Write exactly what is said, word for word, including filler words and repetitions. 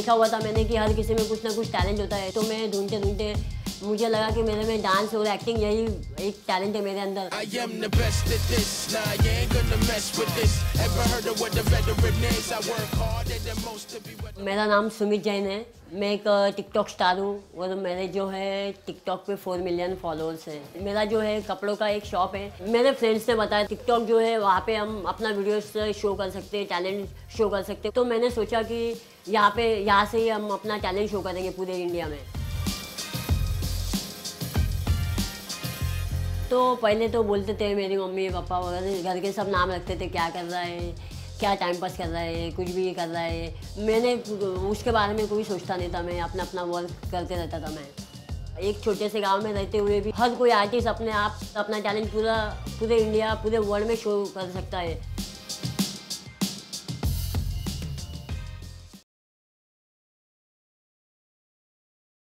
देखा हुआ था मैंने कि हर किसी में कुछ ना कुछ टैलेंट होता है, तो मैं ढूंढते ढूंढते मुझे लगा कि मेरे में डांस और एक्टिंग यही एक टैलेंट है मेरे अंदर। मेरा नाम सुमित जैन है, मैं एक टिकटॉक स्टार हूँ और मेरे जो है टिकटॉक पे फोर मिलियन फॉलोअर्स हैं। मेरा जो है कपड़ों का एक शॉप है। मेरे फ्रेंड्स ने बताया टिकटॉक जो है वहाँ पे हम अपना वीडियोस शो कर सकते हैं, टैलेंट शो कर सकते हैं। तो मैंने सोचा कि यहाँ पे यहाँ से ही हम अपना टैलेंट शो करेंगे पूरे इंडिया में। तो पहले तो बोलते थे मेरी मम्मी पापा वगैरह, घर के सब नाम रखते थे, क्या कर रहा है, क्या टाइम पास कर रहा है, कुछ भी कर रहा है। मैंने उसके बारे में कोई सोचता नहीं था, मैं अपना अपना वर्क करते रहता था। मैं एक छोटे से गांव में रहते हुए भी हर कोई आर्टिस्ट अपने आप अपना टैलेंट पूरा पूरे इंडिया पूरे वर्ल्ड में शो कर सकता है।